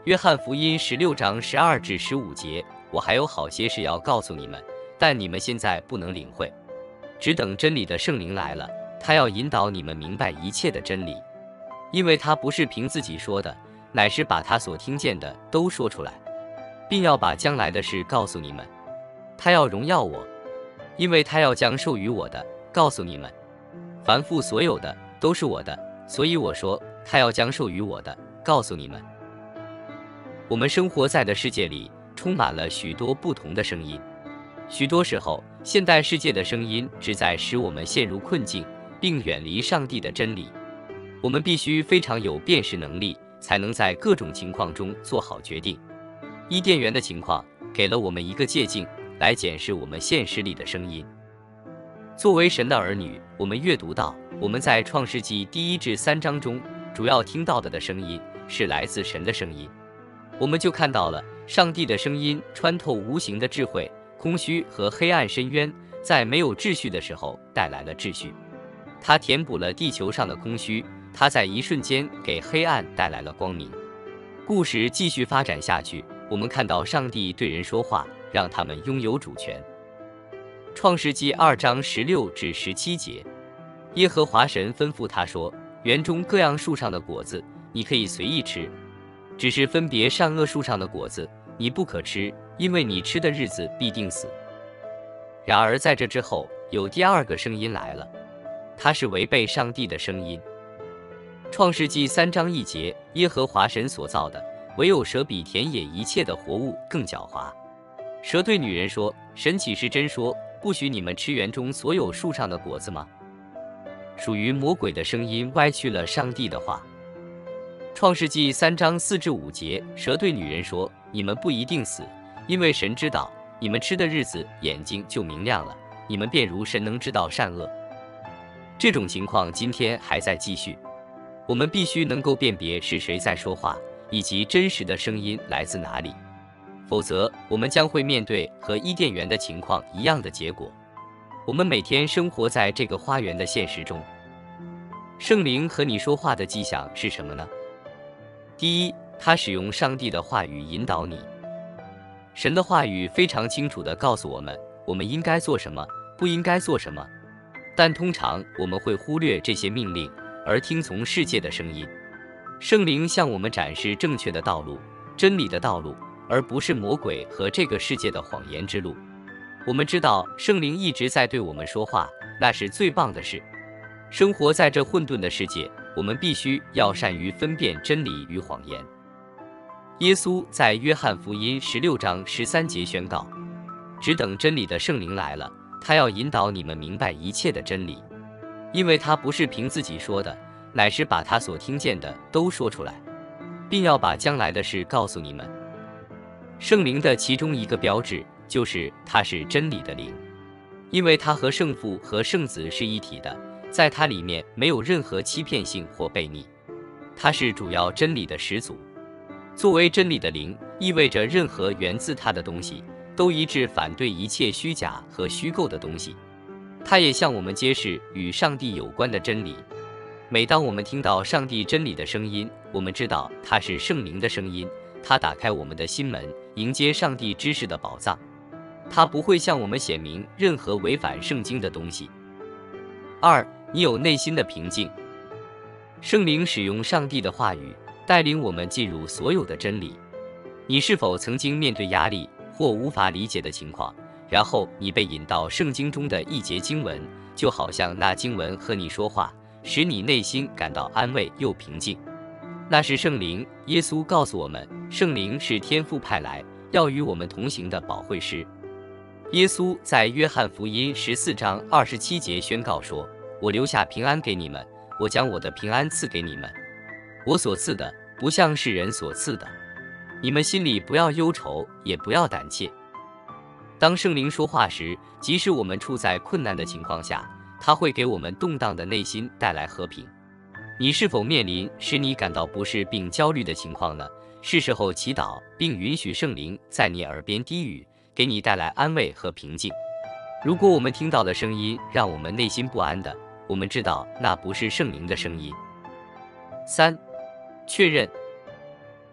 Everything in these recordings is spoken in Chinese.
约翰福音16章12至15节，我还有好些事要告诉你们，但你们现在不能领会，只等真理的圣灵来了，他要引导你们明白一切的真理，因为他不是凭自己说的，乃是把他所听见的都说出来，并要把将来的事告诉你们。他要荣耀我，因为他要将授予我的告诉你们。凡父所有的都是我的，所以我说他要将授予我的告诉你们。我们生活在的世界里充满了许多不同的声音，许多时候现代世界的声音旨在使我们陷入困境，并远离上帝的真理。我们必须非常有辨识能力，才能在各种情况中做好决定。伊甸园的情况给了我们一个借镜，来检视我们现实里的声音。作为神的儿女，我们阅读到我们在创世纪1至3章中主要听到的声音是来自神的声音。我们就看到了上帝的声音穿透无形的智慧、空虚和黑暗深渊，在没有秩序的时候带来了秩序。它填补了地球上的空虚，它在一瞬间给黑暗带来了光明。故事继续发展下去，我们看到上帝对人说话，让他们拥有主权。创世纪2章16至17节，耶和华神吩咐他说：园中各样树上的果子你可以随意吃，只是分别善恶树上的果子你不可吃，因为你吃的日子必定死。然而在这之后有第二个声音来了，它是违背上帝的声音。创世纪3章1节，耶和华神所造的，唯有蛇比田野一切的活物更狡猾。蛇对女人说：神岂是真说，不许你们吃园中所有树上的果子吗？属于魔鬼的声音歪曲了上帝的话。创世纪3章4至5节，蛇对女人说：你们不一定死，因为神知道你们吃的日子眼睛就明亮了，你们便如神能知道善恶。这种情况今天还在继续，我们必须能够辨别是谁在说话，以及真实的声音来自哪里，否则我们将会面对和伊甸园的情况一样的结果。我们每天生活在这个花园的现实中。圣灵和你说话的迹象是什么呢？第一，他使用上帝的话语引导你。神的话语非常清楚地告诉我们，我们应该做什么，不应该做什么。但通常我们会忽略这些命令，而听从世界的声音。圣灵向我们展示正确的道路，真理的道路，而不是魔鬼和这个世界的谎言之路。我们知道圣灵一直在对我们说话，那是最棒的事。生活在这混沌的世界，我们必须要善于分辨真理与谎言。耶稣在约翰福音16章13节宣告：只等真理的圣灵来了，他要引导你们明白一切的真理，因为他不是凭自己说的，乃是把他所听见的都说出来，并要把将来的事告诉你们。圣灵的其中一个标志就是他是真理的灵，因为他和圣父和圣子是一体的，在他里面没有任何欺骗性或悖逆，他是主要真理的始祖。作为真理的灵，意味着任何源自他的东西都一致反对一切虚假和虚构的东西。他也向我们揭示与上帝有关的真理。每当我们听到上帝真理的声音，我们知道它是圣灵的声音，它打开我们的心门，迎接上帝知识的宝藏。它不会向我们显明任何违反圣经的东西。二，你有内心的平静。圣灵使用上帝的话语带领我们进入所有的真理。你是否曾经面对压力或无法理解的情况，然后你被引到圣经中的一节经文，就好像那经文和你说话，使你内心感到安慰又平静？那是圣灵。耶稣告诉我们，圣灵是天父派来要与我们同行的保惠师。耶稣在约翰福音14章27节宣告说：我留下平安给你们，我将我的平安赐给你们，我所赐的不像世人所赐的。你们心里不要忧愁，也不要胆怯。当圣灵说话时，即使我们处在困难的情况下，它会给我们动荡的内心带来和平。你是否面临使你感到不适并焦虑的情况呢？是时候祈祷，并允许圣灵在你耳边低语，给你带来安慰和平静。如果我们听到的声音让我们内心不安的，我们知道那不是圣灵的声音。三，确认。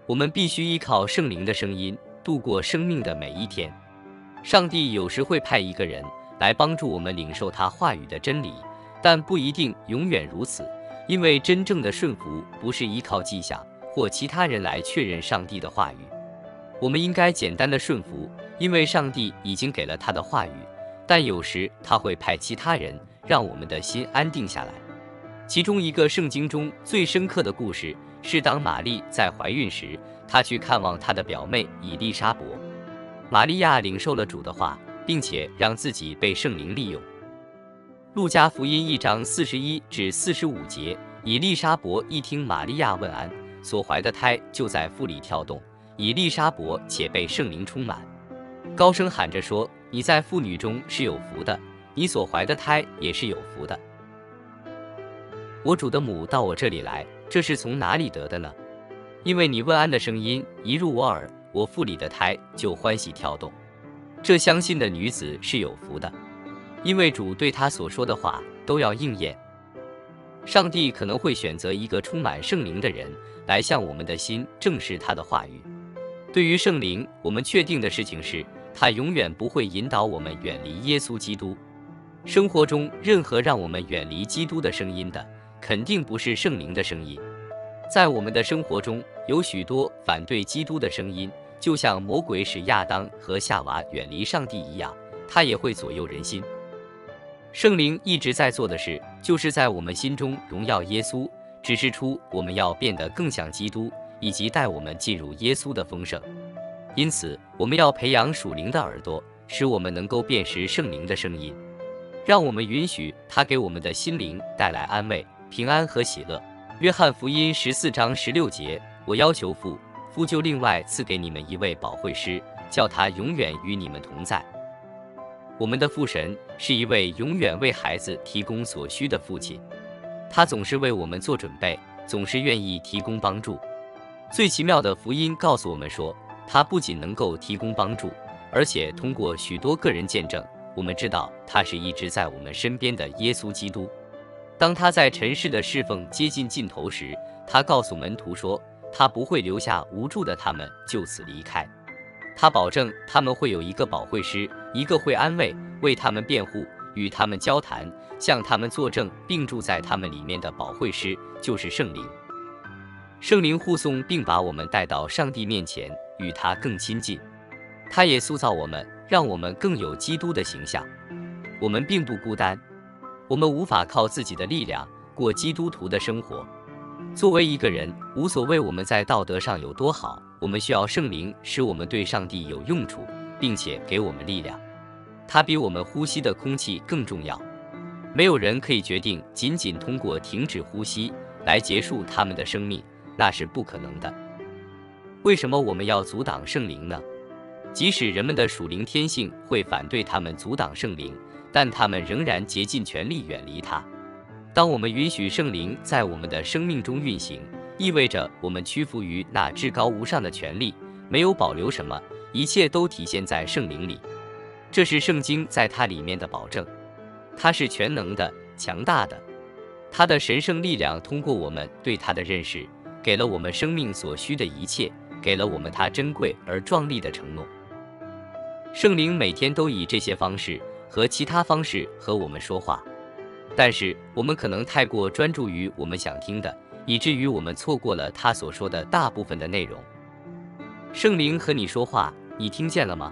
我们必须依靠圣灵的声音度过生命的每一天。上帝有时会派一个人来帮助我们领受他话语的真理，但不一定永远如此，因为真正的顺服不是依靠迹象或其他人来确认上帝的话语。我们应该简单的顺服，因为上帝已经给了他的话语，但有时他会派其他人让我们的心安定下来。其中一个圣经中最深刻的故事是当玛丽在怀孕时，她去看望她的表妹以利沙伯。玛利亚领受了主的话，并且让自己被圣灵利用。路加福音1章41至45节，以利沙伯一听玛利亚问安，所怀的胎就在腹里跳动，以利沙伯且被圣灵充满，高声喊着说：你在妇女中是有福的，你所怀的胎也是有福的。我主的母到我这里来，这是从哪里得的呢？因为你问安的声音一入我耳，我腹里的胎就欢喜跳动。这相信的女子是有福的，因为主对她所说的话都要应验。上帝可能会选择一个充满圣灵的人来向我们的心证实他的话语。对于圣灵，我们确定的事情是，他永远不会引导我们远离耶稣基督。生活中任何让我们远离基督的声音的，肯定不是圣灵的声音。在我们的生活中有许多反对基督的声音，就像魔鬼使亚当和夏娃远离上帝一样，他也会左右人心。圣灵一直在做的事，就是在我们心中荣耀耶稣，指示出我们要变得更像基督，以及带我们进入耶稣的丰盛。因此，我们要培养属灵的耳朵，使我们能够辨识圣灵的声音，让我们允许他给我们的心灵带来安慰、平安和喜乐。约翰福音14章16节，我要求父，父就另外赐给你们一位保惠师，叫他永远与你们同在。我们的父神是一位永远为孩子提供所需的父亲，他总是为我们做准备，总是愿意提供帮助。最奇妙的福音告诉我们说，他不仅能够提供帮助，而且通过许多个人见证，我们知道他是一直在我们身边的耶稣基督。当他在尘世的侍奉接近尽头时，他告诉门徒说，他不会留下无助的他们就此离开。他保证他们会有一个保惠师，一个会安慰、为他们辩护、与他们交谈、向他们作证并住在他们里面的保惠师，就是圣灵。圣灵护送并把我们带到上帝面前，与他更亲近。他也塑造我们，让我们更有基督的形象。我们并不孤单，我们无法靠自己的力量过基督徒的生活。作为一个人，无所谓我们在道德上有多好，我们需要圣灵使我们对上帝有用处，并且给我们力量。它比我们呼吸的空气更重要。没有人可以决定仅仅通过停止呼吸来结束他们的生命，那是不可能的。为什么我们要阻挡圣灵呢？即使人们的属灵天性会反对他们阻挡圣灵，但他们仍然竭尽全力远离它。当我们允许圣灵在我们的生命中运行，意味着我们屈服于那至高无上的权力，没有保留什么，一切都体现在圣灵里。这是圣经在它里面的保证。它是全能的、强大的，它的神圣力量通过我们对它的认识，给了我们生命所需的一切，给了我们它珍贵而壮丽的承诺。圣灵每天都以这些方式和其他方式和我们说话，但是我们可能太过专注于我们想听的，以至于我们错过了他所说的大部分的内容。圣灵和你说话，你听见了吗？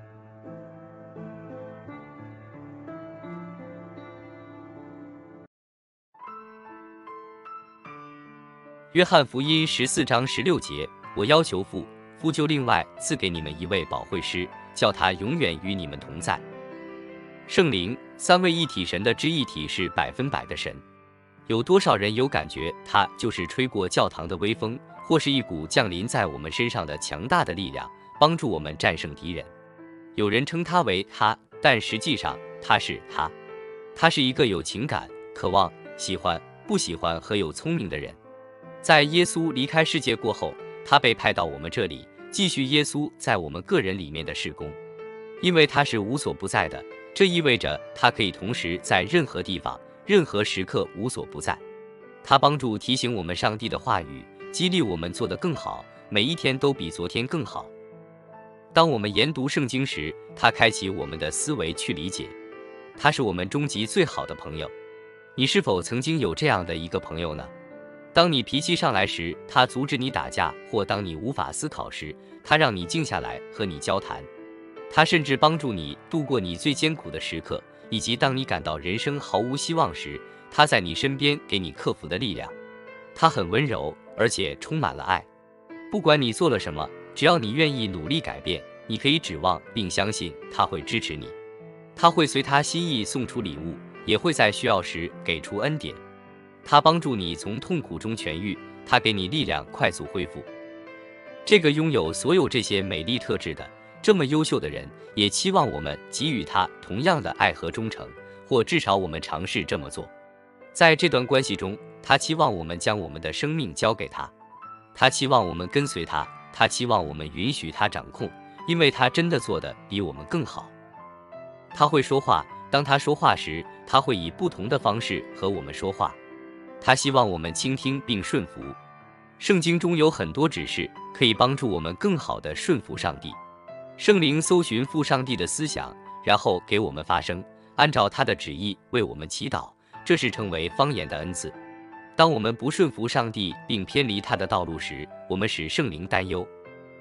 约翰福音14章16节，我要求父，父就另外赐给你们一位保惠师，叫他永远与你们同在。圣灵，三位一体神的之一体是100%的神。有多少人有感觉他就是吹过教堂的微风，或是一股降临在我们身上的强大的力量，帮助我们战胜敌人？有人称他为他，但实际上他是他。他是一个有情感、渴望、喜欢、不喜欢和有聪明的人。在耶稣离开世界过后，他被派到我们这里，继续耶稣在我们个人里面的事工。因为他是无所不在的，这意味着他可以同时在任何地方、任何时刻无所不在。他帮助提醒我们上帝的话语，激励我们做得更好， 每一天都比昨天更好。当我们研读圣经时，它开启我们的思维去理解，它是我们终极最好的朋友。你是否曾经有这样的一个朋友呢？当你脾气上来时，他阻止你打架；或当你无法思考时，他让你静下来和你交谈。他甚至帮助你度过你最艰苦的时刻，以及当你感到人生毫无希望时，他在你身边给你克服的力量。他很温柔，而且充满了爱。不管你做了什么，只要你愿意努力改变，你可以指望并相信他会支持你。他会随他心意送出礼物，也会在需要时给出恩典。他帮助你从痛苦中痊愈，他给你力量快速恢复。这个拥有所有这些美丽特质的这么优秀的人，也期望我们给予他同样的爱和忠诚，或至少我们尝试这么做。在这段关系中，他期望我们将我们的生命交给他，他期望我们跟随他，他期望我们允许他掌控，因为他真的做得比我们更好。他会说话，当他说话时，他会以不同的方式和我们说话。他希望我们倾听并顺服。圣经中有很多指示，可以帮助我们更好地顺服上帝。圣灵搜寻父上帝的思想，然后给我们发声，按照他的旨意为我们祈祷，这是成为方言的恩赐。当我们不顺服上帝并偏离他的道路时，我们使圣灵担忧。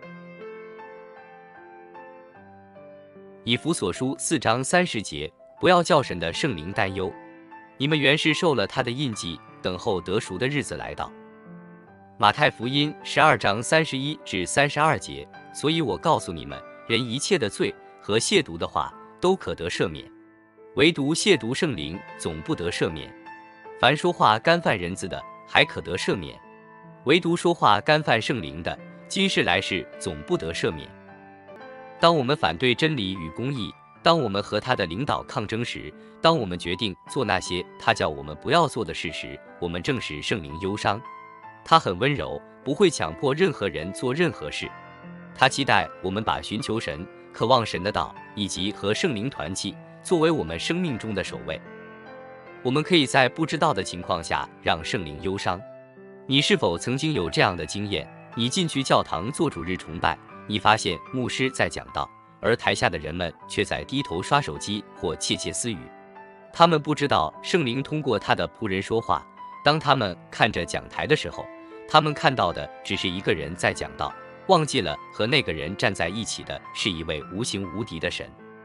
以弗所书4章30节，不要叫神的圣灵担忧，你们原是受了他的印记，等候得赎的日子来到。马太福音12章31至32节，所以我告诉你们，人一切的罪和亵渎的话都可得赦免，唯独亵渎圣灵总不得赦免。凡说话干犯人子的，还可得赦免，唯独说话干犯圣灵的，今世来世总不得赦免。当我们反对真理与公义，当我们和他的领导抗争时，当我们决定做那些他叫我们不要做的事时，我们正使圣灵忧伤。他很温柔，不会强迫任何人做任何事。他期待我们把寻求神、渴望神的道以及和圣灵团契作为我们生命中的首位。我们可以在不知道的情况下让圣灵忧伤。你是否曾经有这样的经验？你进去教堂做主日崇拜，你发现牧师在讲道，而台下的人们却在低头刷手机或窃窃私语。他们不知道圣灵通过他的仆人说话。当他们看着讲台的时候，他们看到的只是一个人在讲道，忘记了和那个人站在一起的是一位无形无敌的神。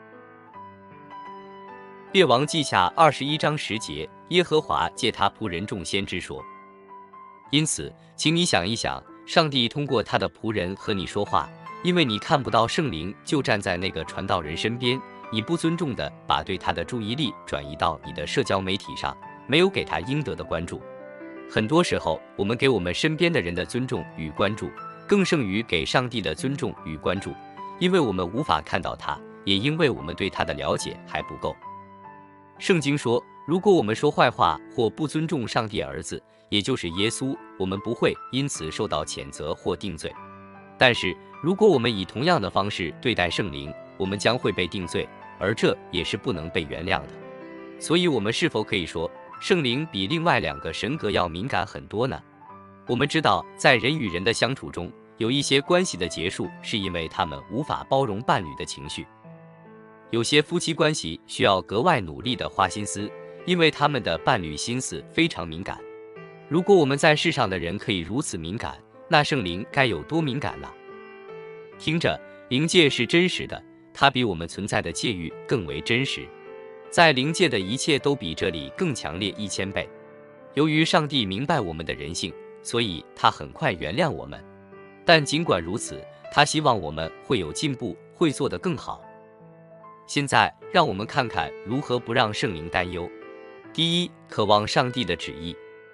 列王记下21章10节，耶和华借他仆人众先知说。因此，请你想一想，上帝通过他的仆人和你说话，因为你看不到圣灵就站在那个传道人身边，你不尊重地把对他的注意力转移到你的社交媒体上，没有给他应得的关注。很多时候，我们给我们身边的人的尊重与关注，更胜于给上帝的尊重与关注，因为我们无法看到他，也因为我们对他的了解还不够。圣经说，如果我们说坏话或不尊重上帝儿子，也就是耶稣，我们不会因此受到谴责或定罪。但是，如果我们以同样的方式对待圣灵，我们将会被定罪，而这也是不能被原谅的。所以，我们是否可以说，圣灵比另外2个神格要敏感很多呢？我们知道，在人与人的相处中，有一些关系的结束是因为他们无法包容伴侣的情绪。有些夫妻关系需要格外努力地花心思，因为他们的伴侣心思非常敏感。如果我们在世上的人可以如此敏感，那圣灵该有多敏感呢？听着，灵界是真实的，它比我们存在的界域更为真实。在灵界的一切都比这里更强烈1000倍。由于上帝明白我们的人性，所以他很快原谅我们。但尽管如此，他希望我们会有进步，会做得更好。现在，让我们看看如何不让圣灵担忧。第一，渴望上帝的旨意。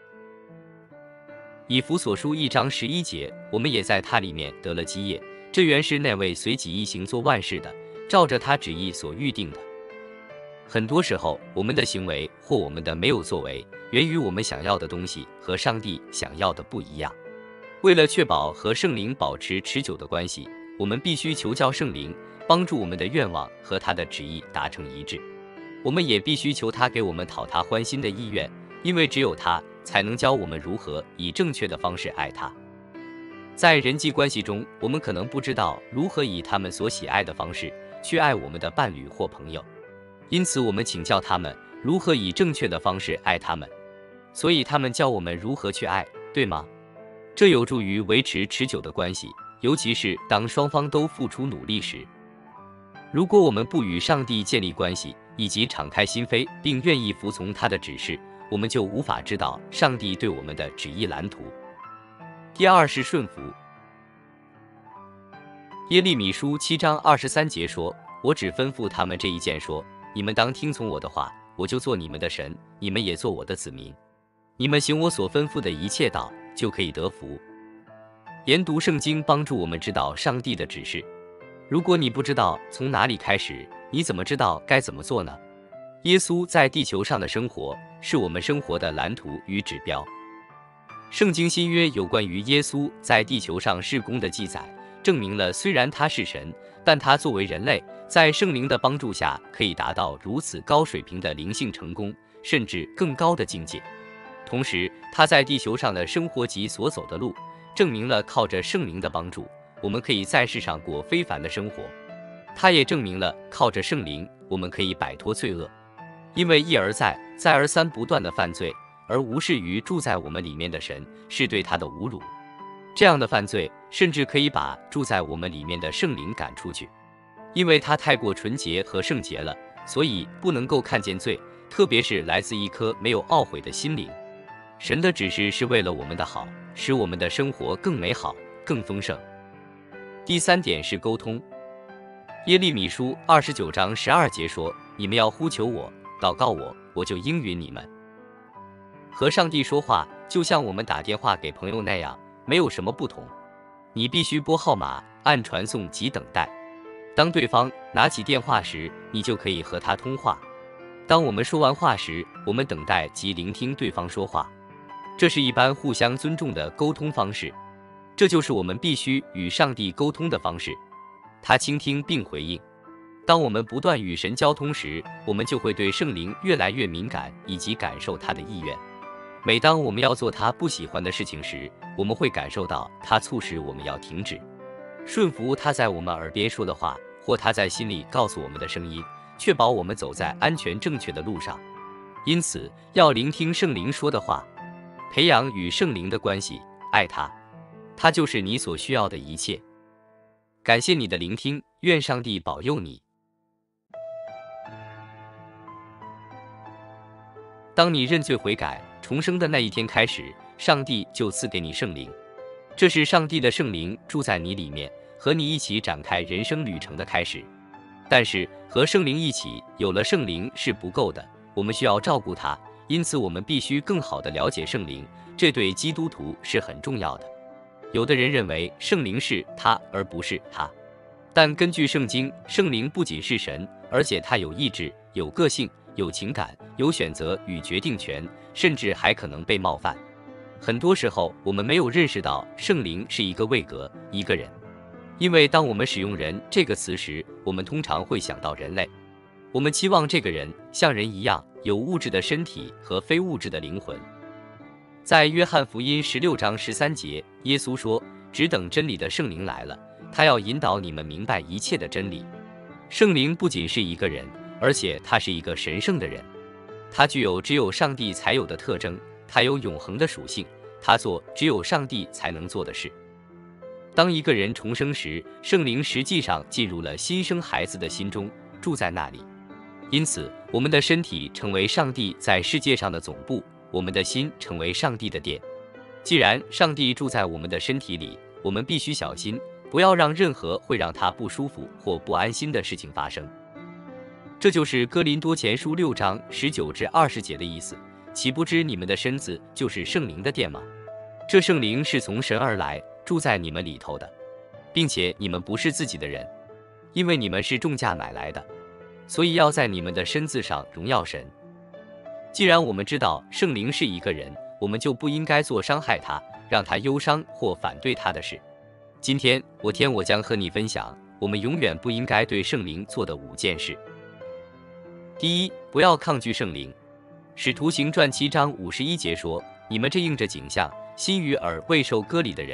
以弗所书1章11节，我们也在他里面得了基业，这原是那位随己意行做万事的，照着他旨意所预定的。很多时候，我们的行为或我们的没有作为，源于我们想要的东西和上帝想要的不一样。为了确保和圣灵保持持久的关系，我们必须求教圣灵，帮助我们的愿望和他的旨意达成一致。我们也必须求他给我们讨他欢心的意愿，因为只有他才能教我们如何以正确的方式爱他。 在人际关系中，我们可能不知道如何以他们所喜爱的方式去爱我们的伴侣或朋友，因此我们请教他们如何以正确的方式爱他们，所以他们教我们如何去爱，对吗？这有助于维持持久的关系，尤其是当双方都付出努力时。如果我们不与上帝建立关系，以及敞开心扉，并愿意服从他的指示，我们就无法知道上帝对我们的旨意蓝图。第二是顺服。耶利米书7章23节说：“我只吩咐他们这一件说，你们当听从我的话，我就做你们的神，你们也做我的子民。你们行我所吩咐的一切道，就可以得福。”研读圣经帮助我们知道上帝的指示。如果你不知道从哪里开始，你怎么知道该怎么做呢？耶稣在地球上的生活是我们生活的蓝图与指标。圣经新约有关于耶稣在地球上事工的记载，证明了虽然他是神，但他作为人类，在圣灵的帮助下可以达到如此高水平的灵性成功，甚至更高的境界。同时，他在地球上的生活及所走的路，证明了靠着圣灵的帮助，我们可以在世上过非凡的生活。他也证明了靠着圣灵，我们可以摆脱罪恶。因为一而再，再而三不断的犯罪，而无视于住在我们里面的神，是对他的侮辱。这样的犯罪甚至可以把住在我们里面的圣灵赶出去。因为他太过纯洁和圣洁了，所以不能够看见罪，特别是来自一颗没有懊悔的心灵。神的指示是为了我们的好，使我们的生活更美好、更丰盛。第三点是沟通。耶利米书29章12节说：“你们要呼求我，祷告我，我就应允你们。”和上帝说话，就像我们打电话给朋友那样，没有什么不同。你必须拨号码，按传送及等待。当对方拿起电话时，你就可以和他通话。当我们说完话时，我们等待及聆听对方说话。这是一般互相尊重的沟通方式。这就是我们必须与上帝沟通的方式。他倾听并回应。当我们不断与神交通时，我们就会对圣灵越来越敏感，以及感受他的意愿。每当我们要做他不喜欢的事情时，我们会感受到他促使我们要停止，顺服他在我们耳边说的话，或他在心里告诉我们的声音，确保我们走在安全正确的路上。因此，要聆听圣灵说的话，培养与圣灵的关系，爱他，他就是你所需要的一切。感谢你的聆听，愿上帝保佑你。当你认罪悔改、重生的那一天开始，上帝就赐给你圣灵。这是上帝的圣灵住在你里面，和你一起展开人生旅程的开始。但是和圣灵一起有了圣灵是不够的，我们需要照顾它，因此我们必须更好地了解圣灵，这对基督徒是很重要的。有的人认为圣灵是他而不是他，但根据圣经，圣灵不仅是神，而且他有意志、有个性、有情感、有选择与决定权，甚至还可能被冒犯。很多时候，我们没有认识到圣灵是一个位格、一个人，因为当我们使用人这个词时，我们通常会想到人类。我们期望这个人像人一样有物质的身体和非物质的灵魂。在约翰福音16章13节，耶稣说：“只等真理的圣灵来了，他要引导你们明白一切的真理。”圣灵不仅是一个人，而且他是一个神圣的人，他具有只有上帝才有的特征，他有永恒的属性，他做只有上帝才能做的事。当一个人重生时，圣灵实际上进入了新生孩子的心中，住在那里。因此，我们的身体成为上帝在世界上的总部，我们的心成为上帝的殿。既然上帝住在我们的身体里，我们必须小心，不要让任何会让他不舒服或不安心的事情发生。这就是哥林多前书6章19至20节的意思。岂不知你们的身子就是圣灵的殿吗？这圣灵是从神而来，住在你们里头的，并且你们不是自己的人，因为你们是重价买来的，所以要在你们的身子上荣耀神。既然我们知道圣灵是一个人，我们就不应该做伤害他、让他忧伤或反对他的事。今天我将和你分享，我们永远不应该对圣灵做的5件事。第一，不要抗拒圣灵。使徒行传7章51节说：“你们这应着景象，心与耳未受割礼的人，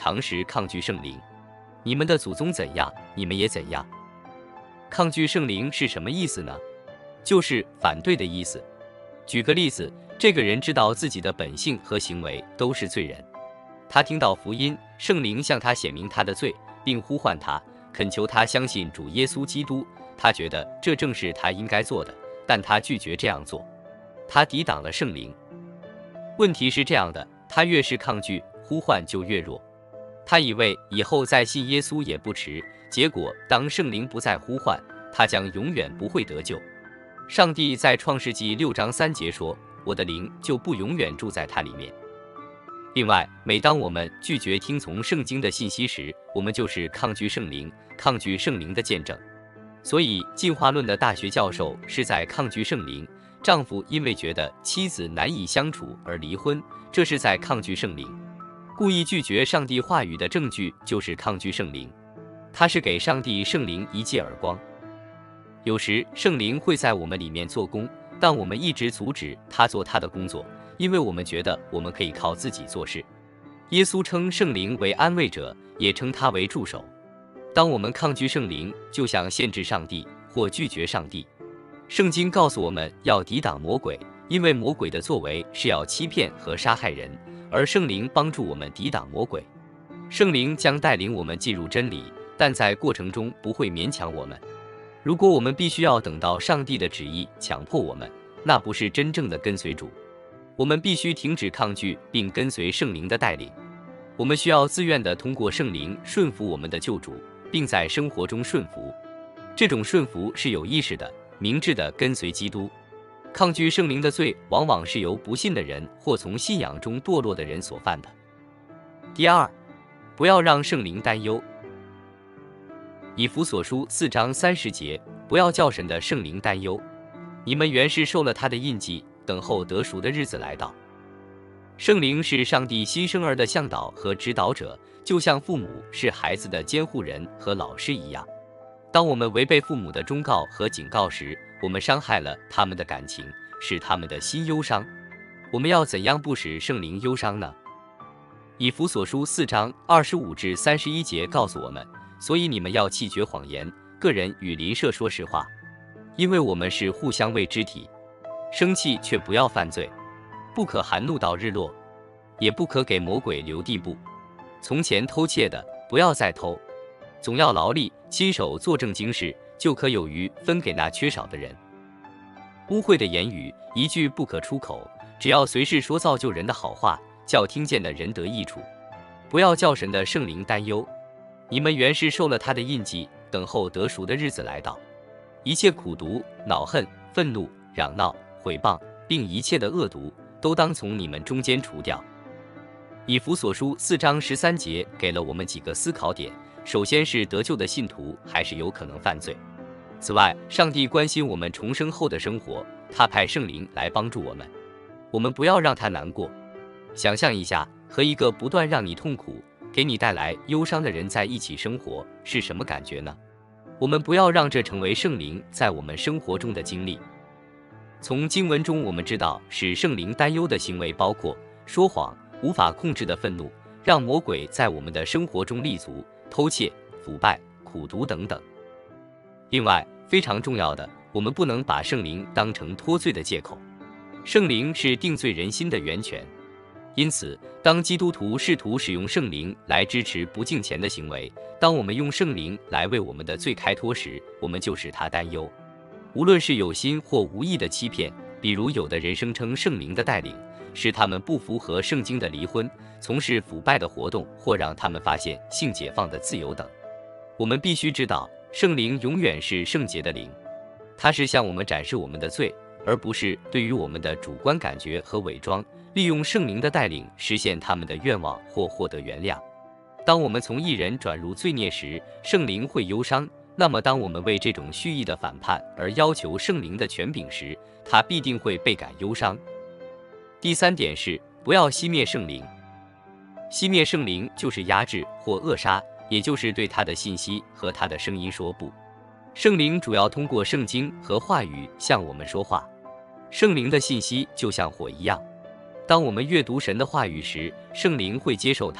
常时抗拒圣灵。你们的祖宗怎样，你们也怎样。抗拒圣灵是什么意思呢？就是反对的意思。举个例子，这个人知道自己的本性和行为都是罪人，他听到福音，圣灵向他显明他的罪，并呼唤他，恳求他相信主耶稣基督。他觉得这正是他应该做的，但他拒绝这样做，他抵挡了圣灵。问题是这样的，他越是抗拒，呼唤就越弱。他以为以后再信耶稣也不迟，结果当圣灵不再呼唤，他将永远不会得救。上帝在创世纪6章3节说，我的灵就不永远住在他里面。另外，每当我们拒绝听从圣经的信息时，我们就是抗拒圣灵，抗拒圣灵的见证。所以进化论的大学教授是在抗拒圣灵，丈夫因为觉得妻子难以相处而离婚，这是在抗拒圣灵。故意拒绝上帝话语的证据就是抗拒圣灵，他是给上帝圣灵一记耳光。有时圣灵会在我们里面做工，但我们一直阻止他做他的工作，因为我们觉得我们可以靠自己做事。耶稣称圣灵为安慰者，也称他为助手。当我们抗拒圣灵，就像限制上帝或拒绝上帝。圣经告诉我们要抵挡魔鬼，因为魔鬼的作为是要欺骗和杀害人，而圣灵帮助我们抵挡魔鬼。圣灵将带领我们进入真理，但在过程中不会勉强我们。如果我们必须要等到上帝的旨意强迫我们，那不是真正的跟随主。我们必须停止抗拒并跟随圣灵的带领。我们需要自愿地通过圣灵顺服我们的救主，并在生活中顺服。这种顺服是有意识的、明智的跟随基督。抗拒圣灵的罪往往是由不信的人或从信仰中堕落的人所犯的。第二，不要让圣灵担忧。以弗所书4章30节，不要叫神的圣灵担忧。你们原是受了他的印记，等候得赎的日子来到。圣灵是上帝新生儿的向导和指导者，就像父母是孩子的监护人和老师一样。当我们违背父母的忠告和警告时，我们伤害了他们的感情，使他们的心忧伤。我们要怎样不使圣灵忧伤呢？以弗所书4章25至31节告诉我们，所以你们要弃绝谎言，个人与邻舍说实话，因为我们是互相为肢体。生气却不要犯罪，不可含怒到日落，也不可给魔鬼留地步。从前偷窃的，不要再偷，总要劳力，亲手做正经事，就可有余分给那缺少的人。污秽的言语一句不可出口，只要随时说造就人的好话，叫听见的人得益处。不要叫神的圣灵担忧，你们原是受了他的印记，等候得赎的日子来到。一切苦毒、恼恨、愤怒、嚷闹、毁谤，并一切的恶毒，都当从你们中间除掉。以弗所书4章13节给了我们几个思考点，首先是得救的信徒还是有可能犯罪。此外，上帝关心我们重生后的生活，他派圣灵来帮助我们，我们不要让他难过。想象一下，和一个不断让你痛苦、给你带来忧伤的人在一起生活，是什么感觉呢？我们不要让这成为圣灵在我们生活中的经历。从经文中我们知道，使圣灵担忧的行为包括说谎、无法控制的愤怒、让魔鬼在我们的生活中立足、偷窃、腐败、苦毒等等。另外，非常重要的，我们不能把圣灵当成脱罪的借口。圣灵是定罪人心的源泉，因此，当基督徒试图使用圣灵来支持不敬虔的行为，当我们用圣灵来为我们的罪开脱时，我们就使他担忧。无论是有心或无意的欺骗，比如有的人声称圣灵的带领使他们不符合圣经的离婚，从事腐败的活动，或让他们发现性解放的自由等。我们必须知道，圣灵永远是圣洁的灵，它是向我们展示我们的罪，而不是对于我们的主观感觉和伪装，利用圣灵的带领实现他们的愿望或获得原谅。当我们从义人转入罪孽时，圣灵会忧伤。那么当我们为这种蓄意的反叛而要求圣灵的权柄时，他必定会倍感忧伤。第三点是，不要熄灭圣灵。熄灭圣灵就是压制或扼杀，也就是对他的信息和他的声音说不。圣灵主要通过圣经和话语向我们说话。圣灵的信息就像火一样，当我们阅读神的话语时，圣灵会接受它，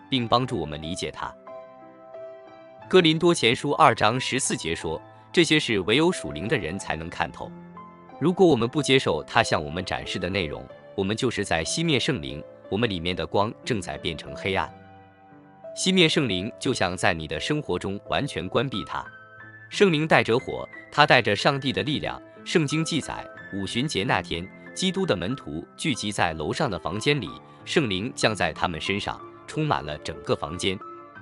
并帮助我们理解它。哥林多前书2章14节说，这些事唯有属灵的人才能看透。如果我们不接受他向我们展示的内容，我们就是在熄灭圣灵，我们里面的光正在变成黑暗。熄灭圣灵就像在你的生活中完全关闭它。圣灵带着火，他带着上帝的力量。圣经记载，五旬节那天，基督的门徒聚集在楼上的房间里，圣灵降在他们身上，充满了整个房间。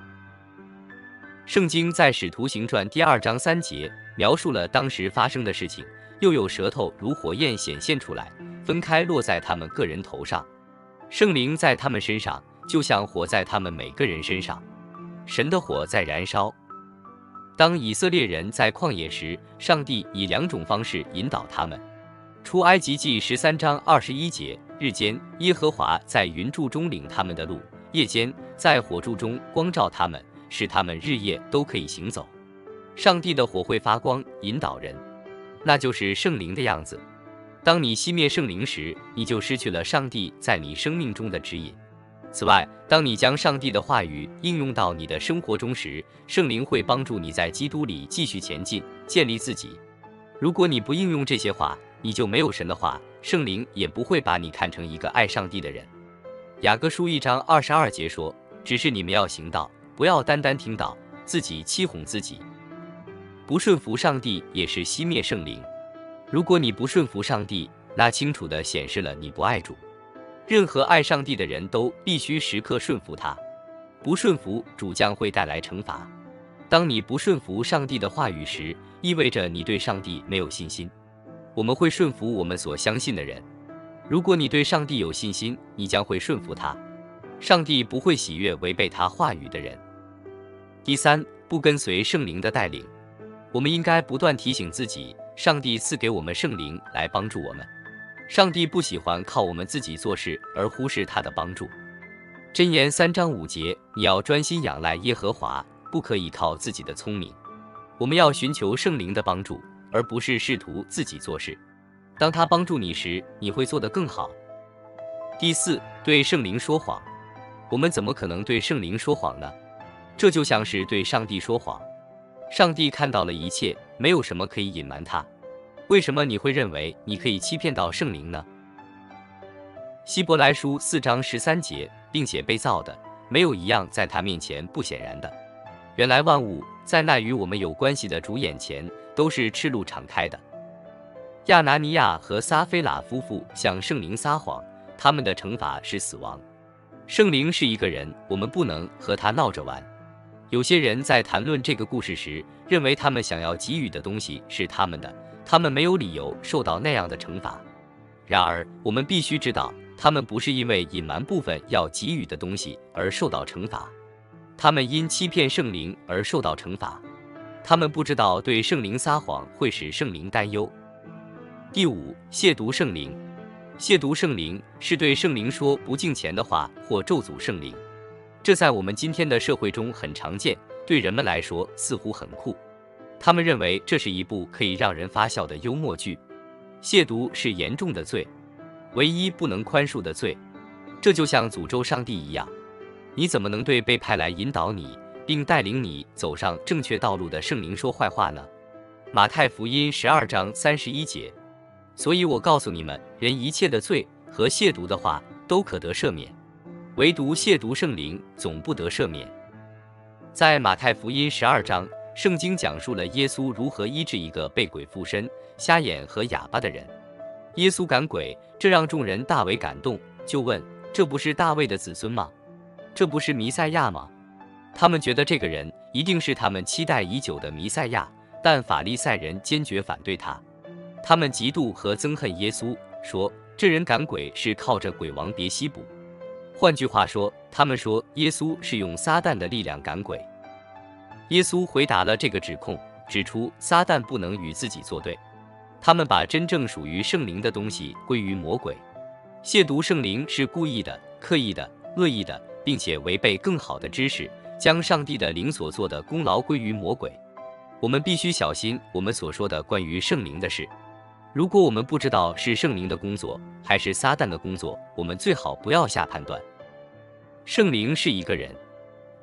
圣经在使徒行传第2章3节描述了当时发生的事情，又有舌头如火焰显现出来，分开落在他们个人头上。圣灵在他们身上，就像火在他们每个人身上，神的火在燃烧。当以色列人在旷野时，上帝以2种方式引导他们。出埃及记13章21节，日间耶和华在云柱中领他们的路，夜间在火柱中光照他们，使他们日夜都可以行走。上帝的火会发光，引导人，那就是圣灵的样子。当你熄灭圣灵时，你就失去了上帝在你生命中的指引。此外，当你将上帝的话语应用到你的生活中时，圣灵会帮助你在基督里继续前进，建立自己。如果你不应用这些话，你就没有神的话，圣灵也不会把你看成一个爱上帝的人。雅各书1章22节说，只是你们要行道，不要单单听到，自己欺哄自己。不顺服上帝也是熄灭圣灵。如果你不顺服上帝，那清楚地显示了你不爱主。任何爱上帝的人都必须时刻顺服他，不顺服主将会带来惩罚。当你不顺服上帝的话语时，意味着你对上帝没有信心。我们会顺服我们所相信的人。如果你对上帝有信心，你将会顺服他。上帝不会喜悦违背他话语的人。第三，不跟随圣灵的带领。我们应该不断提醒自己，上帝赐给我们圣灵来帮助我们。上帝不喜欢靠我们自己做事而忽视他的帮助。箴言3章5节，你要专心仰赖耶和华，不可以靠自己的聪明。我们要寻求圣灵的帮助，而不是试图自己做事。当他帮助你时，你会做得更好。第四，对圣灵说谎。我们怎么可能对圣灵说谎呢？这就像是对上帝说谎。上帝看到了一切，没有什么可以隐瞒他。为什么你会认为你可以欺骗到圣灵呢？希伯来书4章13节，并且被造的，没有一样在他面前不显然的。原来万物在那与我们有关系的主眼前，都是赤露敞开的。亚拿尼亚和撒非拉夫妇向圣灵撒谎，他们的惩罚是死亡。圣灵是一个人，我们不能和他闹着玩。有些人在谈论这个故事时，认为他们想要给予的东西是他们的，他们没有理由受到那样的惩罚。然而，我们必须知道，他们不是因为隐瞒部分要给予的东西而受到惩罚，他们因欺骗圣灵而受到惩罚。他们不知道对圣灵撒谎会使圣灵担忧。第五，亵渎圣灵。亵渎圣灵是对圣灵说不敬虔的话或咒诅圣灵。这在我们今天的社会中很常见，对人们来说似乎很酷。他们认为这是一部可以让人发笑的幽默剧。亵渎是严重的罪，唯一不能宽恕的罪。这就像诅咒上帝一样。你怎么能对被派来引导你并带领你走上正确道路的圣灵说坏话呢？马太福音12章31节。所以我告诉你们，人一切的罪和亵渎的话都可得赦免，唯独亵渎圣灵总不得赦免。在马太福音12章，圣经讲述了耶稣如何医治一个被鬼附身、瞎眼和哑巴的人。耶稣赶鬼，这让众人大为感动，就问：这不是大卫的子孙吗？这不是弥赛亚吗？他们觉得这个人一定是他们期待已久的弥赛亚，但法利赛人坚决反对他。他们嫉妒和憎恨耶稣，说这人赶鬼是靠着鬼王别西卜。换句话说，他们说耶稣是用撒旦的力量赶鬼。耶稣回答了这个指控，指出撒旦不能与自己作对。他们把真正属于圣灵的东西归于魔鬼。亵渎圣灵是故意的、刻意的、恶意的，并且违背更好的知识，将上帝的灵所做的功劳归于魔鬼。我们必须小心我们所说的关于圣灵的事。如果我们不知道是圣灵的工作还是撒旦的工作，我们最好不要下判断。圣灵是一个人，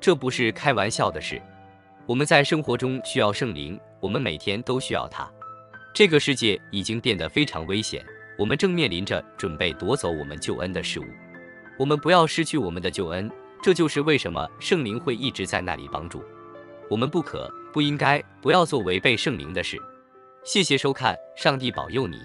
这不是开玩笑的事。我们在生活中需要圣灵，我们每天都需要它。这个世界已经变得非常危险，我们正面临着准备夺走我们救恩的事物。我们不要失去我们的救恩，这就是为什么圣灵会一直在那里帮助我们。不应该，不要做违背圣灵的事。谢谢收看，上帝保佑你。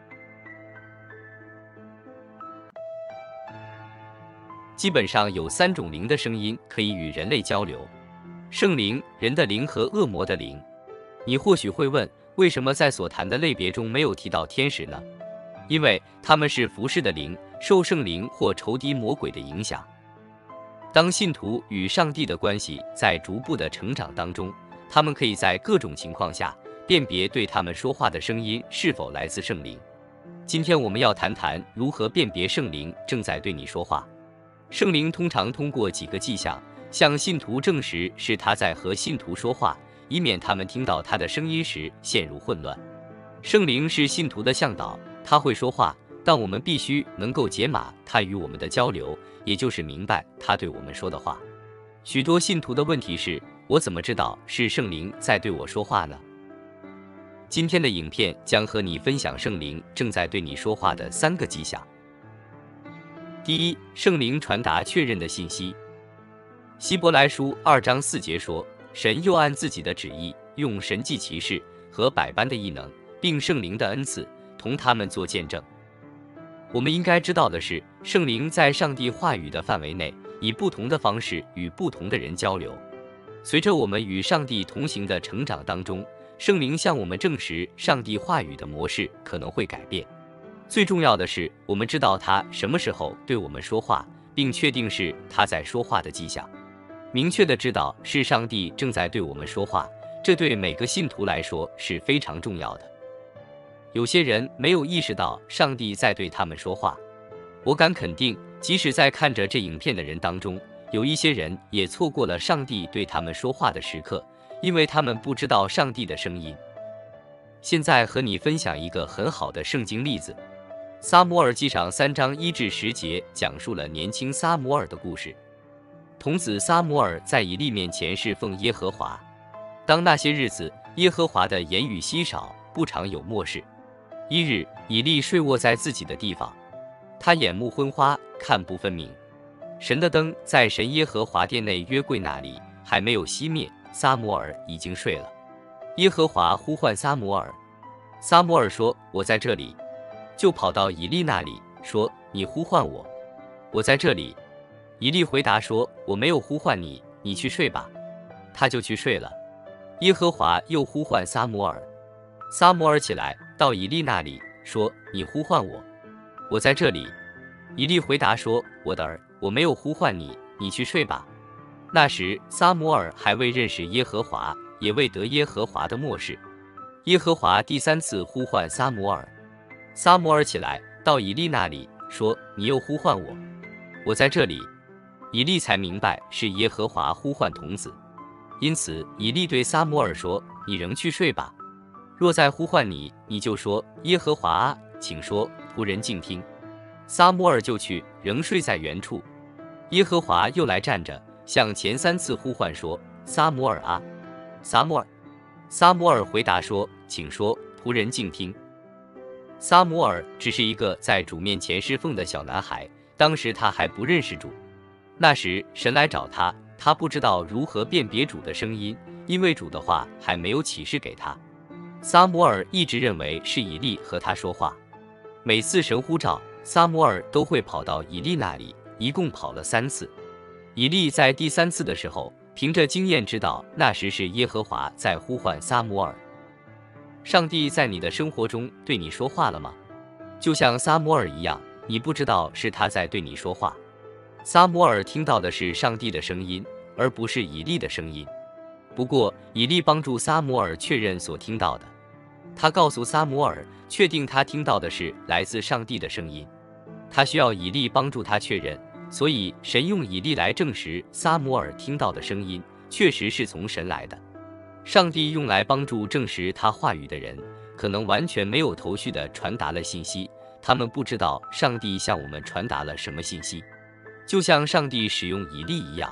基本上有3种灵的声音可以与人类交流：圣灵、人的灵和恶魔的灵。你或许会问，为什么在所谈的类别中没有提到天使呢？因为他们是服侍的灵，受圣灵或仇敌魔鬼的影响。当信徒与上帝的关系在逐步的成长当中，他们可以在各种情况下辨别对他们说话的声音是否来自圣灵。今天我们要谈谈如何辨别圣灵正在对你说话。圣灵通常通过几个迹象向信徒证实是他在和信徒说话，以免他们听到他的声音时陷入混乱。圣灵是信徒的向导，他会说话，但我们必须能够解码他与我们的交流，也就是明白他对我们说的话。许多信徒的问题是，我怎么知道是圣灵在对我说话呢？今天的影片将和你分享圣灵正在对你说话的3个迹象。第一，圣灵传达确认的信息。希伯来书2章4节说，神又按自己的旨意，用神迹奇事和百般的异能，并圣灵的恩赐，同他们做见证。我们应该知道的是，圣灵在上帝话语的范围内，以不同的方式与不同的人交流。随着我们与上帝同行的成长当中，圣灵向我们证实上帝话语的模式可能会改变。最重要的是，我们知道他什么时候对我们说话，并确定是他在说话的迹象。明确的知道是上帝正在对我们说话，这对每个信徒来说是非常重要的。有些人没有意识到上帝在对他们说话。我敢肯定，即使在看着这影片的人当中，有一些人也错过了上帝对他们说话的时刻，因为他们不知道上帝的声音。现在和你分享一个很好的圣经例子。撒母耳记上3章1至10节讲述了年轻撒母耳的故事。童子撒母耳在以利面前侍奉耶和华。当那些日子，耶和华的言语稀少，不常有默示。一日，以利睡卧在自己的地方，他眼目昏花，看不分明。神的灯在神耶和华殿内约柜那里还没有熄灭，撒母耳已经睡了。耶和华呼唤撒母耳，撒母耳说：“我在这里。”就跑到以利那里说：“你呼唤我，我在这里。”以利回答说：“我没有呼唤你，你去睡吧。”他就去睡了。耶和华又呼唤撒母耳，撒母耳起来到以利那里说：“你呼唤我，我在这里。”以利回答说：“我的儿，我没有呼唤你，你去睡吧。”那时撒母耳还未认识耶和华，也未得耶和华的默示。耶和华第3次呼唤撒母耳，撒母耳起来到以利那里说：“你又呼唤我，我在这里。”以利才明白是耶和华呼唤童子，因此以利对撒母耳说：“你仍去睡吧。若再呼唤你，你就说：耶和华啊，请说，仆人静听。”撒母耳就去，仍睡在原处。耶和华又来站着，向前3次呼唤说：“撒母耳啊，撒母耳。”撒母耳回答说：“请说，仆人静听。”撒母耳只是一个在主面前侍奉的小男孩，当时他还不认识主。那时神来找他，他不知道如何辨别主的声音，因为主的话还没有启示给他。撒母耳一直认为是以利和他说话。每次神呼召，撒母耳都会跑到以利那里，一共跑了3次。以利在第3次的时候，凭着经验知道那时是耶和华在呼唤撒母耳。上帝在你的生活中对你说话了吗？就像撒母耳一样，你不知道是他在对你说话。撒母耳听到的是上帝的声音，而不是以利的声音。不过，以利帮助撒母耳确认所听到的。他告诉撒母耳，确定他听到的是来自上帝的声音。他需要以利帮助他确认，所以神用以利来证实撒母耳听到的声音确实是从神来的。上帝用来帮助证实他话语的人，可能完全没有头绪地传达了信息，他们不知道上帝向我们传达了什么信息。就像上帝使用以利一样，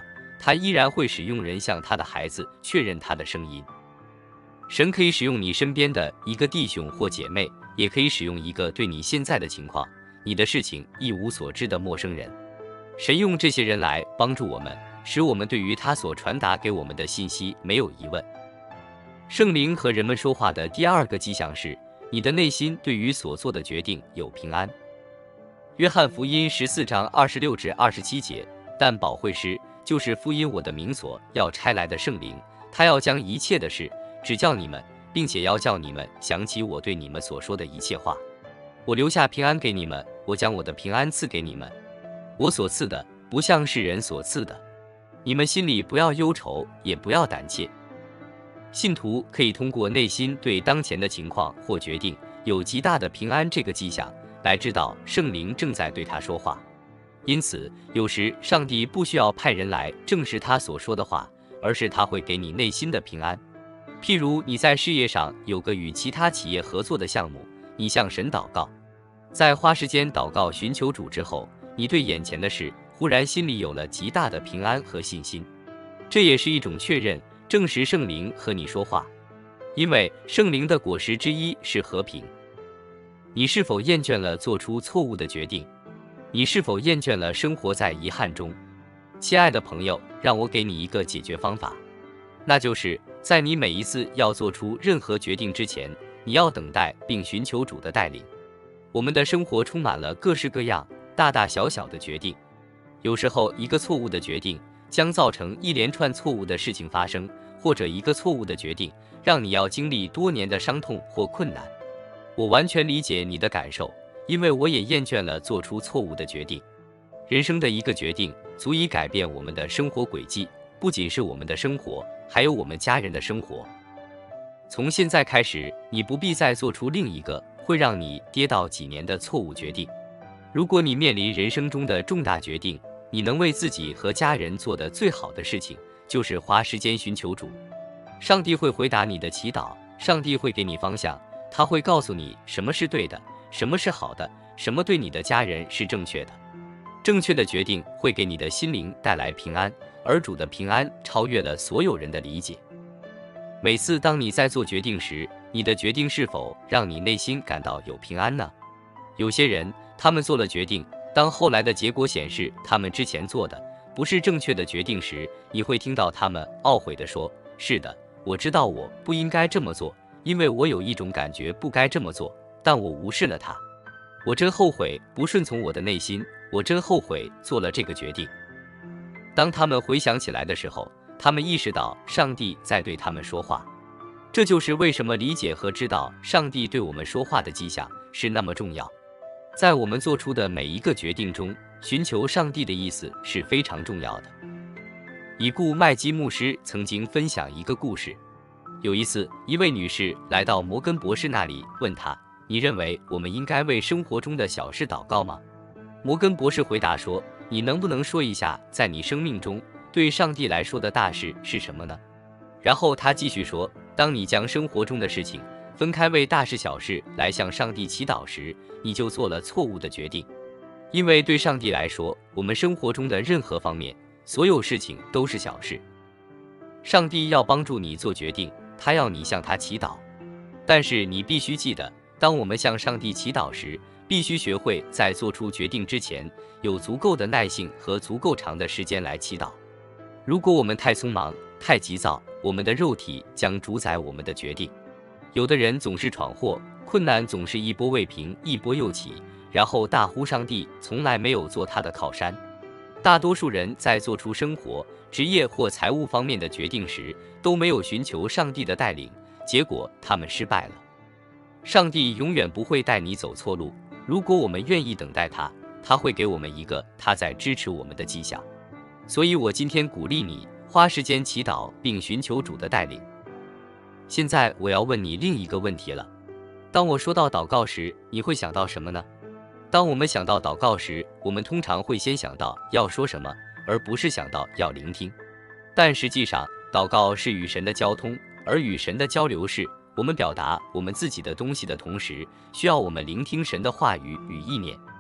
他依然会使用人向他的孩子确认他的声音。神可以使用你身边的一个弟兄或姐妹，也可以使用一个对你现在的情况、你的事情一无所知的陌生人。神用这些人来帮助我们，使我们对于他所传达给我们的信息没有疑问。圣灵和人们说话的第二个迹象是，你的内心对于所做的决定有平安。约翰福音14章26至27节，但保惠师就是福音我的名所要差来的圣灵，他要将一切的事指教你们，并且要叫你们想起我对你们所说的一切话。我留下平安给你们，我将我的平安赐给你们。我所赐的不像是人所赐的，你们心里不要忧愁，也不要胆怯。信徒可以通过内心对当前的情况或决定有极大的平安这个迹象，来知道圣灵正在对他说话。因此，有时上帝不需要派人来证实他所说的话，而是他会给你内心的平安。譬如你在事业上有个与其他企业合作的项目，你向神祷告，在花时间祷告寻求主之后，你对眼前的事忽然心里有了极大的平安和信心。这也是一种确认，证实圣灵和你说话。因为圣灵的果实之一是和平。你是否厌倦了做出错误的决定？你是否厌倦了生活在遗憾中？亲爱的朋友，让我给你一个解决方法，那就是在你每一次要做出任何决定之前，你要等待并寻求主的带领。我们的生活充满了各式各样大大小小的决定，有时候一个错误的决定将造成一连串错误的事情发生，或者一个错误的决定让你要经历多年的伤痛或困难。我完全理解你的感受，因为我也厌倦了做出错误的决定。人生的一个决定足以改变我们的生活轨迹，不仅是我们的生活，还有我们家人的生活。从现在开始，你不必再做出另一个会让你跌倒几年的错误决定。如果你面临人生中的重大决定，你能为自己和家人做的最好的事情，就是花时间寻求主。上帝会回答你的祈祷，上帝会给你方向，他会告诉你什么是对的，什么是好的，什么对你的家人是正确的。正确的决定会给你的心灵带来平安，而主的平安超越了所有人的理解。每次当你在做决定时，你的决定是否让你内心感到有平安呢？有些人，他们做了决定，当后来的结果显示他们之前做的不是正确的决定时，你会听到他们懊悔地说，是的，我知道我不应该这么做，因为我有一种感觉不该这么做，但我无视了它。我真后悔不顺从我的内心，我真后悔做了这个决定。当他们回想起来的时候，他们意识到上帝在对他们说话。这就是为什么理解和知道上帝对我们说话的迹象是那么重要。在我们做出的每一个决定中，寻求上帝的意思是非常重要的。已故麦基牧师曾经分享一个故事。有一次，一位女士来到摩根博士那里，问他，你认为我们应该为生活中的小事祷告吗？摩根博士回答说，你能不能说一下在你生命中对上帝来说的大事是什么呢？然后他继续说，当你将生活中的事情分开为大事小事来向上帝祈祷时，你就做了错误的决定。因为对上帝来说，我们生活中的任何方面，所有事情都是小事。上帝要帮助你做决定，他要你向他祈祷。但是你必须记得，当我们向上帝祈祷时，必须学会在做出决定之前，有足够的耐性和足够长的时间来祈祷。如果我们太匆忙、太急躁，我们的肉体将主宰我们的决定。有的人总是闯祸，困难总是一波未平，一波又起，然后大呼上帝从来没有做他的靠山。大多数人在做出生活、职业或财务方面的决定时，都没有寻求上帝的带领，结果他们失败了。上帝永远不会带你走错路，如果我们愿意等待他，他会给我们一个他在支持我们的迹象。所以我今天鼓励你花时间祈祷并寻求主的带领。现在我要问你另一个问题了，当我说到祷告时，你会想到什么呢？当我们想到祷告时，我们通常会先想到要说什么，而不是想到要聆听。但实际上，祷告是与神的交通，而与神的交流是我们表达我们自己的东西的同时，需要我们聆听神的话语与意念。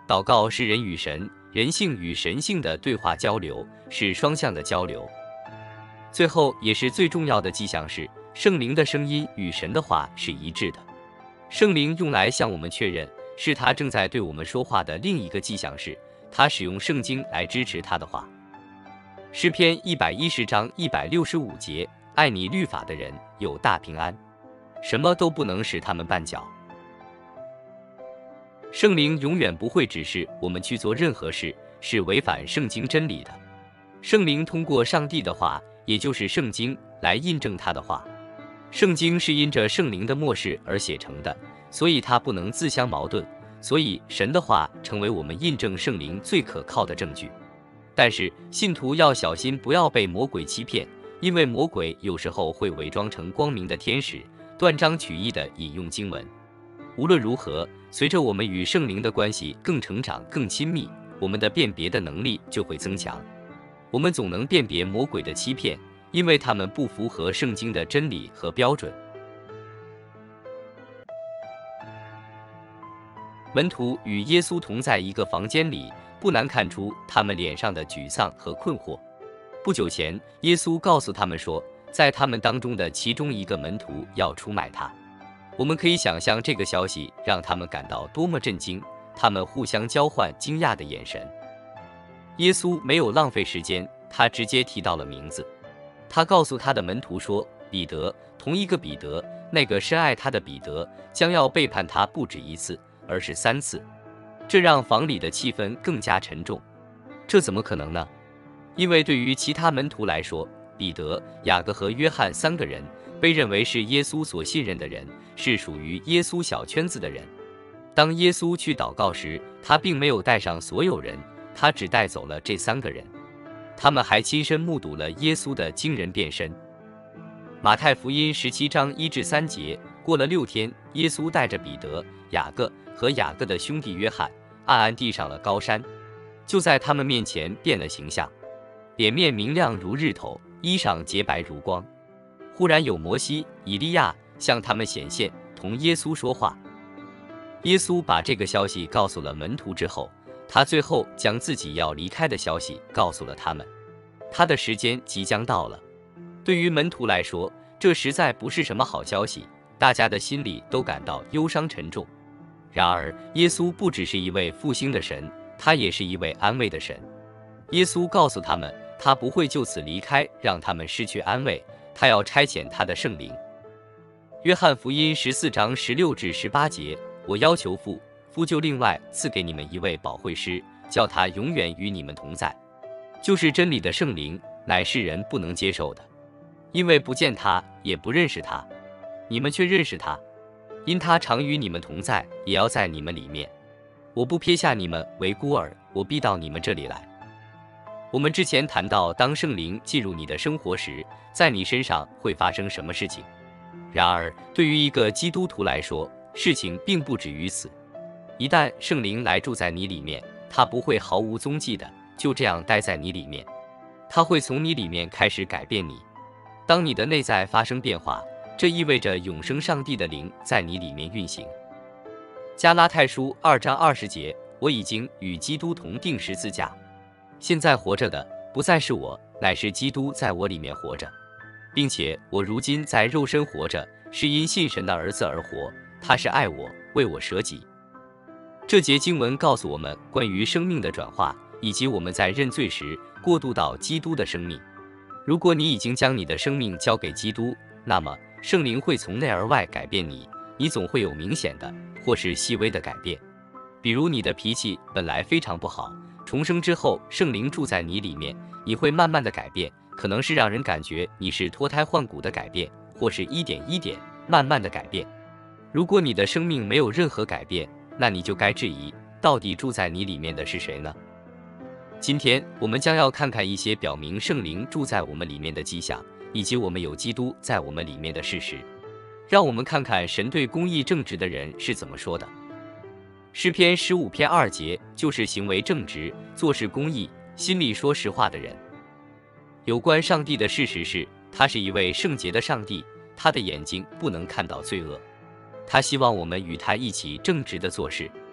祷告是人与神、人性与神性的对话交流，是双向的交流。最后也是最重要的迹象是，圣灵的声音与神的话是一致的。圣灵用来向我们确认，是他正在对我们说话的另一个迹象是，他使用圣经来支持他的话。诗篇110章165节，爱你律法的人有大平安，什么都不能使他们绊脚。圣灵永远不会指示我们去做任何事是违反圣经真理的。圣灵通过上帝的话，也就是圣经，来印证他的话。圣经是因着圣灵的默示而写成的，所以它不能自相矛盾，所以神的话成为我们印证圣灵最可靠的证据。但是信徒要小心，不要被魔鬼欺骗，因为魔鬼有时候会伪装成光明的天使，断章取义地引用经文。无论如何，随着我们与圣灵的关系更成长、更亲密，我们的辨别的能力就会增强。我们总能辨别魔鬼的欺骗，因为他们不符合圣经的真理和标准。门徒与耶稣同在一个房间里，不难看出他们脸上的沮丧和困惑。不久前，耶稣告诉他们说，在他们当中的其中一个门徒要出卖他。我们可以想象这个消息让他们感到多么震惊，他们互相交换惊讶的眼神。耶稣没有浪费时间，他直接提到了名字。他告诉他的门徒说，彼得，同一个彼得，那个深爱他的彼得，将要背叛他不止一次，而是3次。这让房里的气氛更加沉重。这怎么可能呢？因为对于其他门徒来说，彼得、雅各和约翰3个人被认为是耶稣所信任的人，是属于耶稣小圈子的人。当耶稣去祷告时，他并没有带上所有人，他只带走了这3个人。他们还亲身目睹了耶稣的惊人变身。马太福音17章1至3节，过了6天，耶稣带着彼得、雅各和雅各的兄弟约翰，暗暗地上了高山，就在他们面前变了形象，脸面明亮如日头，衣裳洁白如光。忽然有摩西、以利亚向他们显现，同耶稣说话。耶稣把这个消息告诉了门徒之后，他最后将自己要离开的消息告诉了他们。他的时间即将到了。对于门徒来说，这实在不是什么好消息，大家的心里都感到忧伤沉重。然而，耶稣不只是一位复兴的神，他也是一位安慰的神。耶稣告诉他们，他不会就此离开，让他们失去安慰，他要差遣他的圣灵。约翰福音14章16至18节，我要求父，父就另外赐给你们一位保惠师，叫他永远与你们同在，就是真理的圣灵，乃是人不能接受的，因为不见他，也不认识他。你们却认识他，因他常与你们同在，也要在你们里面。我不撇下你们为孤儿，我必到你们这里来。我们之前谈到，当圣灵进入你的生活时，在你身上会发生什么事情。然而，对于一个基督徒来说，事情并不止于此。一旦圣灵来住在你里面，他不会毫无踪迹的就这样待在你里面，他会从你里面开始改变你。当你的内在发生变化，这意味着永生上帝的灵在你里面运行。加拉太书2章20节，我已经与基督同定十字架，现在活着的不再是我，乃是基督在我里面活着，并且我如今在肉身活着，是因信神的儿子而活，他是爱我，为我舍己。这节经文告诉我们关于生命的转化，以及我们在认罪时过渡到基督的生命。如果你已经将你的生命交给基督，那么圣灵会从内而外改变你，你总会有明显的或是细微的改变。比如你的脾气本来非常不好，重生之后圣灵住在你里面，你会慢慢的改变，可能是让人感觉你是脱胎换骨的改变，或是一点一点慢慢的改变。如果你的生命没有任何改变，那你就该质疑，到底住在你里面的是谁呢？今天我们将要看看一些表明圣灵住在我们里面的迹象，以及我们有基督在我们里面的事实。让我们看看神对公义正直的人是怎么说的。诗篇15篇2节，就是行为正直、做事公义、心里说实话的人。有关上帝的事实是，他是一位圣洁的上帝，他的眼睛不能看到罪恶。他希望我们与他一起正直的做事。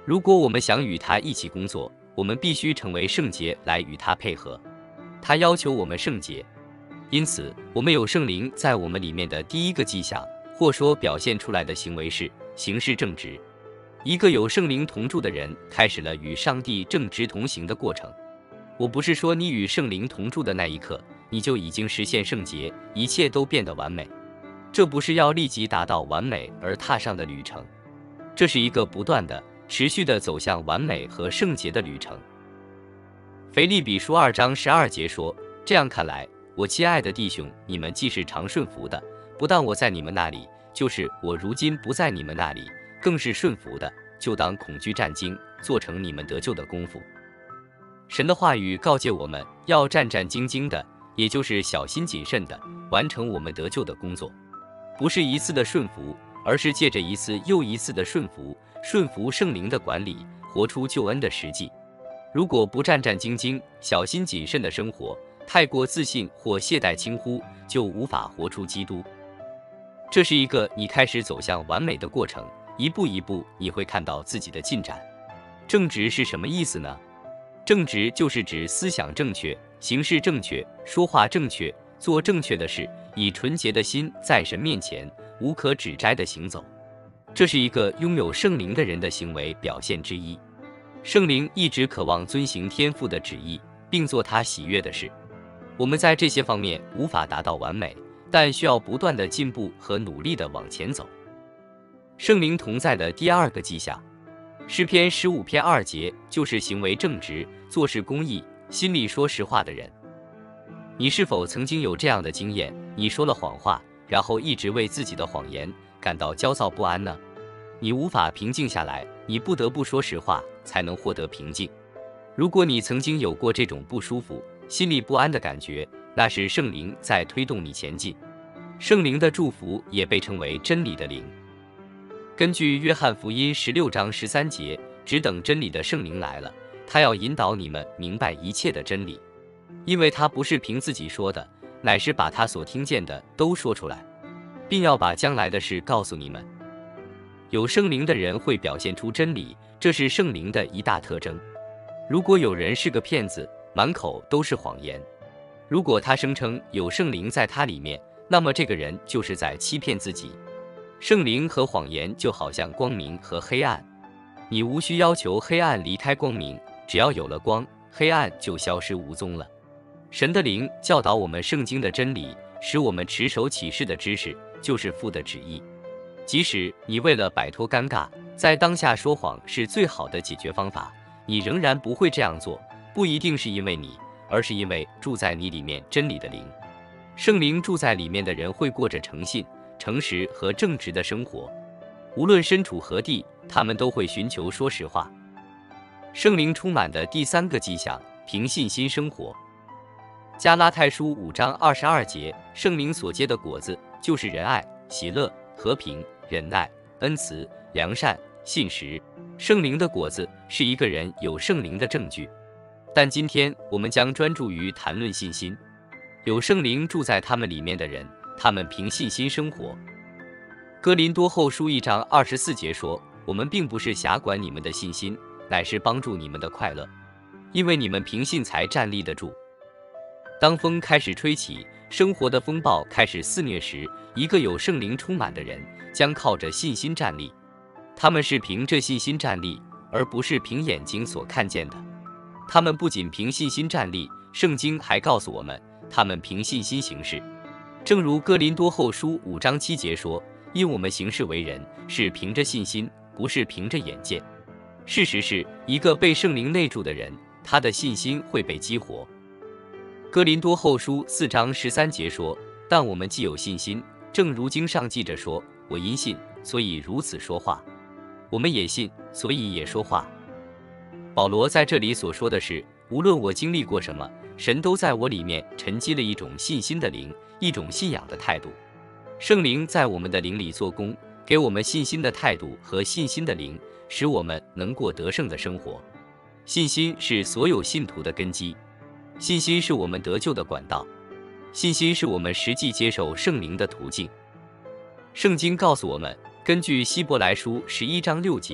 如果我们想与他一起工作，我们必须成为圣洁来与他配合。他要求我们圣洁，因此我们有圣灵在我们里面的第一个迹象，或说表现出来的行为是行事正直。一个有圣灵同住的人开始了与上帝正直同行的过程。我不是说你与圣灵同住的那一刻，你就已经实现圣洁，一切都变得完美。这不是要立即达到完美而踏上的旅程，这是一个不断的、持续的走向完美和圣洁的旅程。腓立比书2章12节说，这样看来，我亲爱的弟兄，你们既是常顺服的，不但我在你们那里，就是我如今不在你们那里，更是顺服的，就当恐惧战兢，做成你们得救的功夫。神的话语告诫我们要战战兢兢的，也就是小心谨慎的，完成我们得救的工作。不是一次的顺服，而是借着一次又一次的顺服，顺服圣灵的管理，活出救恩的实际。如果不战战兢兢、小心谨慎的生活，太过自信或懈怠轻忽，就无法活出基督。这是一个你开始走向完美的过程，一步一步你会看到自己的进展。正直是什么意思呢？正直就是指思想正确、行事正确、说话正确、做正确的事，以纯洁的心在神面前无可指摘地行走。这是一个拥有圣灵的人的行为表现之一。圣灵一直渴望遵行天父的旨意，并做他喜悦的事。我们在这些方面无法达到完美，但需要不断的进步和努力地往前走。圣灵同在的第二个迹象，诗篇15篇2节，就是行为正直、做事公义、心里说实话的人。你是否曾经有这样的经验？你说了谎话，然后一直为自己的谎言感到焦躁不安呢？你无法平静下来，你不得不说实话，才能获得平静。如果你曾经有过这种不舒服、心里不安的感觉，那是圣灵在推动你前进。圣灵的祝福也被称为真理的灵。根据约翰福音16章13节，只等真理的圣灵来了，他要引导你们明白一切的真理，因为他不是凭自己说的，乃是把他所听见的都说出来，并要把将来的事告诉你们。有圣灵的人会表现出真理，这是圣灵的一大特征。如果有人是个骗子，满口都是谎言，如果他声称有圣灵在他里面，那么这个人就是在欺骗自己。圣灵和谎言就好像光明和黑暗，你无需要求黑暗离开光明，只要有了光，黑暗就消失无踪了。神的灵教导我们圣经的真理，使我们持守启示的知识，就是父的旨意。即使你为了摆脱尴尬，在当下说谎是最好的解决方法，你仍然不会这样做，不一定是因为你，而是因为住在你里面真理的灵。圣灵住在里面的人会过着诚信、诚实和正直的生活，无论身处何地，他们都会寻求说实话。圣灵充满的第三个迹象，凭信心生活。加拉太书5章22节，圣灵所结的果子，就是仁爱、喜乐、和平、忍耐、恩慈、良善、信实。圣灵的果子是一个人有圣灵的证据。但今天我们将专注于谈论信心。有圣灵住在他们里面的人，他们凭信心生活。哥林多后书1章24节说，我们并不是辖管你们的信心，乃是帮助你们的快乐，因为你们凭信才站立得住。当风开始吹起，生活的风暴开始肆虐时，一个有圣灵充满的人将靠着信心站立。他们是凭着信心站立，而不是凭眼睛所看见的。他们不仅凭信心站立，圣经还告诉我们，他们凭信心行事。正如哥林多后书5章7节说，因我们行事为人，是凭着信心，不是凭着眼见。事实是，一个被圣灵内住的人，他的信心会被激活。哥林多后书4章13节说，但我们既有信心，正如经上记着说，我因信，所以如此说话。我们也信，所以也说话。保罗在这里所说的是，无论我经历过什么，神都在我里面沉积了一种信心的灵，一种信仰的态度。圣灵在我们的灵里做工，给我们信心的态度和信心的灵，使我们能过得胜的生活。信心是所有信徒的根基，信心是我们得救的管道，信心是我们实际接受圣灵的途径。圣经告诉我们，根据希伯来书11章6节，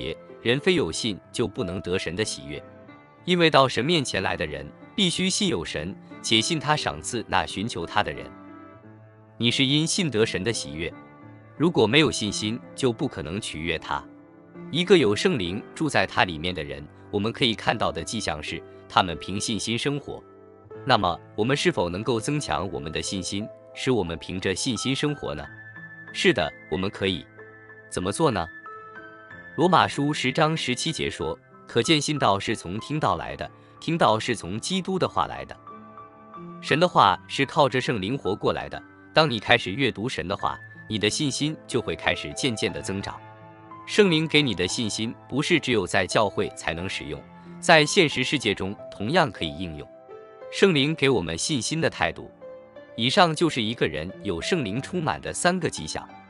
人非有信就不能得神的喜悦，因为到神面前来的人必须信有神，且信他赏赐那寻求他的人。你是因信得神的喜悦，如果没有信心，就不可能取悦他。一个有圣灵住在他里面的人，我们可以看到的迹象是，他们凭信心生活。那么，我们是否能够增强我们的信心，使我们凭着信心生活呢？是的，我们可以。怎么做呢？罗马书10章17节说，可见信道是从听道来的，听道是从基督的话来的。神的话是靠着圣灵活过来的。当你开始阅读神的话，你的信心就会开始渐渐的增长。圣灵给你的信心不是只有在教会才能使用，在现实世界中同样可以应用。圣灵给我们信心的态度。以上就是一个人有圣灵充满的3个迹象。